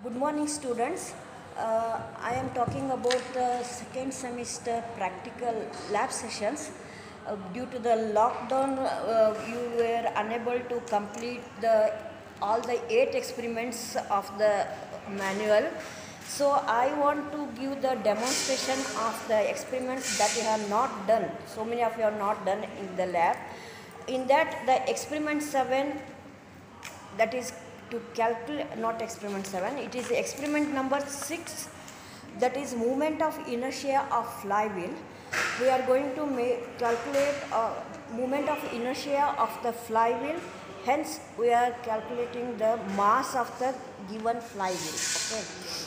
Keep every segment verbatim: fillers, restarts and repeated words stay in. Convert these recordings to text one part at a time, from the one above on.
Good morning, students. Uh, I am talking about the second semester practical lab sessions. Uh, due to the lockdown, uh, you were unable to complete the all the eight experiments of the manual. So I want to give the demonstration of the experiments that you have not done. So many of you have not done in the lab. In that, the experiment seven, that is to calculate, not experiment seven, it is experiment number six, that is movement of inertia of flywheel. We are going to make, calculate uh, movement of inertia of the flywheel, hence we are calculating the mass of the given flywheel. Okay.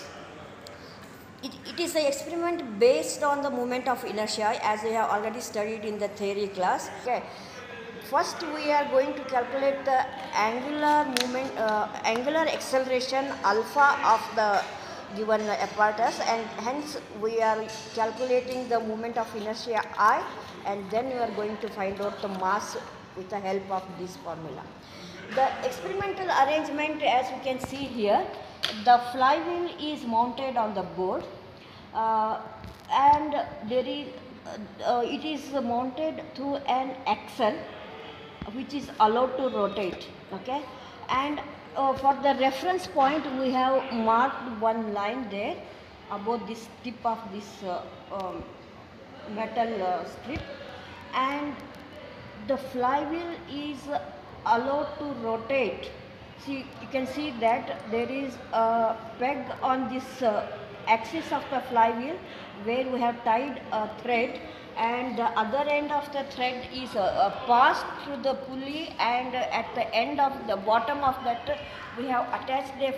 It, it is an experiment based on the moment of inertia, as we have already studied in the theory class. Okay. First, we are going to calculate the angular movement, uh, angular acceleration alpha of the given apparatus, and hence we are calculating the moment of inertia I, and then we are going to find out the mass with the help of this formula. The experimental arrangement, as you can see here, the flywheel is mounted on the board, uh, and there is uh, uh, it is mounted through an axle which is allowed to rotate. Okay, and uh, for the reference point we have marked one line there above this tip of this uh, um, metal uh, strip, and the flywheel is allowed to rotate. See, you can see that there is a peg on this uh, axis of the flywheel where we have tied a thread, and the other end of the thread is uh, uh, passed through the pulley, and uh, at the end of the bottom of that uh, we have attached a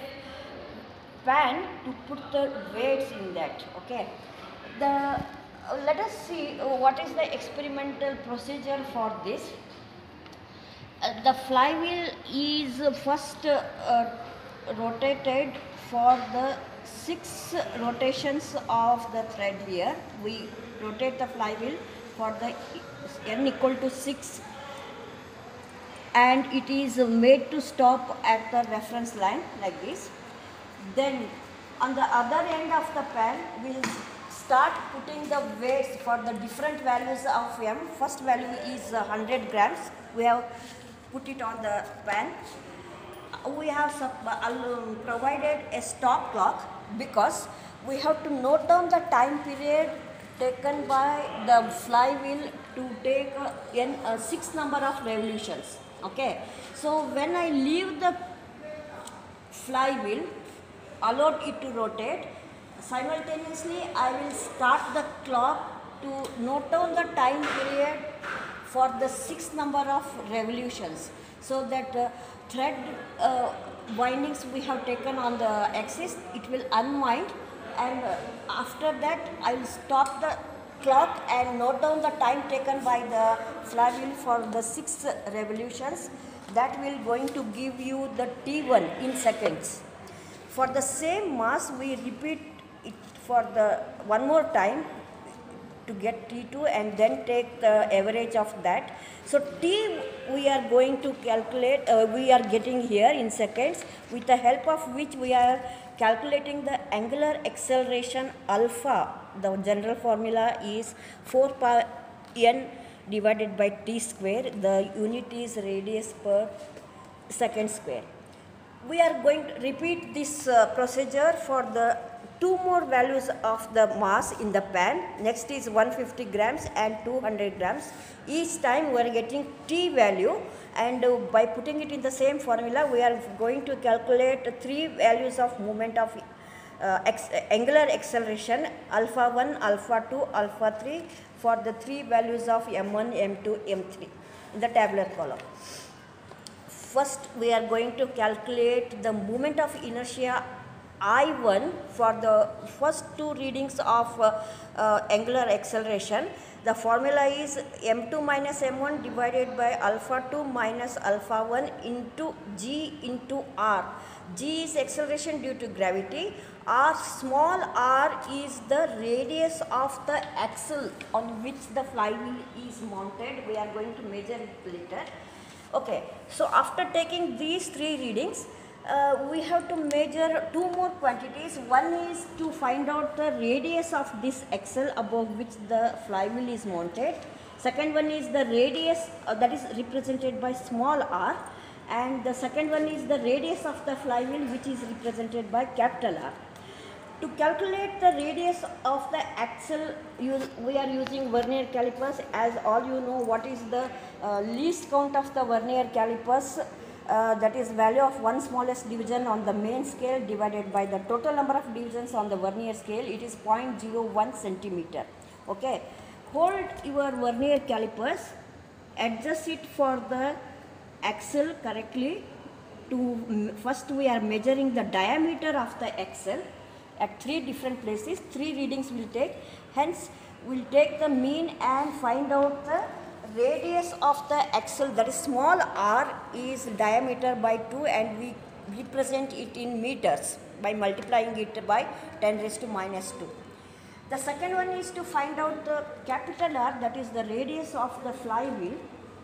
pan to put the weights in that. Okay, the uh, let us see uh, what is the experimental procedure for this. Uh, the flywheel is first uh, uh, rotated for the six rotations of the thread here. We rotate the flywheel for the n equal to six, and it is made to stop at the reference line like this. Then on the other end of the pan, we will start putting the weights for the different values of m. First value is uh, one hundred grams. We have put it on the pan. We have um, provided a stop clock because we have to note down the time period taken by the flywheel to take uh, n uh, six number of revolutions. Okay, so when I leave the flywheel, allowed it to rotate, simultaneously I will start the clock to note down the time period for the sixth number of revolutions, so that uh, thread uh, windings we have taken on the axis, it will unwind, and uh, after that I will stop the clock and note down the time taken by the flywheel for the six revolutions. That will going to give you the T one in seconds. For the same mass, we repeat it for the one more time to get T two, and then take the average of that. So T we are going to calculate, uh, we are getting here in seconds, with the help of which we are calculating the angular acceleration alpha. The general formula is four pi n divided by t square. The unit is radius per second square. We are going to repeat this uh, procedure for the two more values of the mass in the pan. Next is one hundred fifty grams and two hundred grams. Each time we are getting T value, and uh, by putting it in the same formula, we are going to calculate three values of moment of uh, ex angular acceleration alpha one, alpha two, alpha three for the three values of m one, m two, m three in the tabular column. First, we are going to calculate the moment of inertia I one for the first two readings of uh, uh, angular acceleration. The formula is m two minus m one divided by alpha two minus alpha one into g into r. G is acceleration due to gravity. R, small r, is the radius of the axle on which the flywheel is mounted. We are going to measure it later. Okay, so after taking these three readings, uh, we have to measure two more quantities. One is to find out the radius of this axle above which the flywheel is mounted. Second one is the radius uh, that is represented by small r, and the second one is the radius of the flywheel which is represented by capital R. To calculate the radius of the axle, use, we are using vernier calipers. As all you know, what is the uh, least count of the vernier calipers? Uh, that is value of one smallest division on the main scale divided by the total number of divisions on the vernier scale. It is zero point zero one centimeter. Okay. Hold your vernier calipers, adjust it for the axle correctly. To first we are measuring the diameter of the axle at three different places. Three readings will take. Hence, we'll take the mean and find out the radius of the axle, that is small r is diameter by two, and we represent it in meters by multiplying it by ten raised to minus two. The second one is to find out the capital R, that is the radius of the flywheel.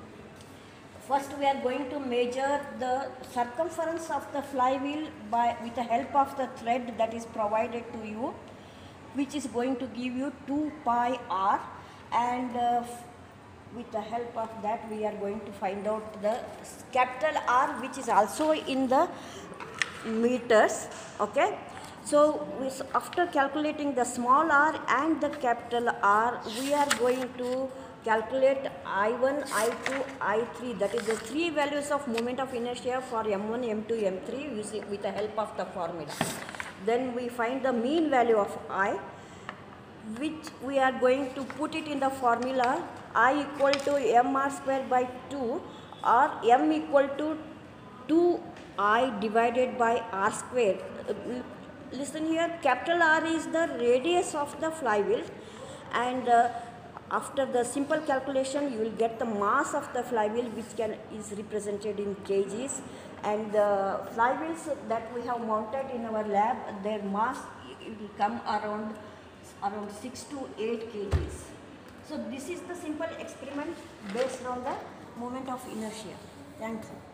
First we are going to measure the circumference of the flywheel by with the help of the thread that is provided to you, which is going to give you two pi r, and uh, with the help of that we are going to find out the capital R, which is also in the meters. Okay. So after calculating the small r and the capital R, we are going to calculate I one, I two, I three, that is the three values of moment of inertia for M one, M two, M three using with the help of the formula. Then we find the mean value of I, which we are going to put it in the formula I equal to M R square by two, or M equal to two I divided by R square. Listen here, capital R is the radius of the flywheel, and uh, after the simple calculation you will get the mass of the flywheel, which can is represented in kgs, and the flywheels that we have mounted in our lab, their mass it will come around around six to eight kgs. So this is the simple experiment based on the moment of inertia. Thank you.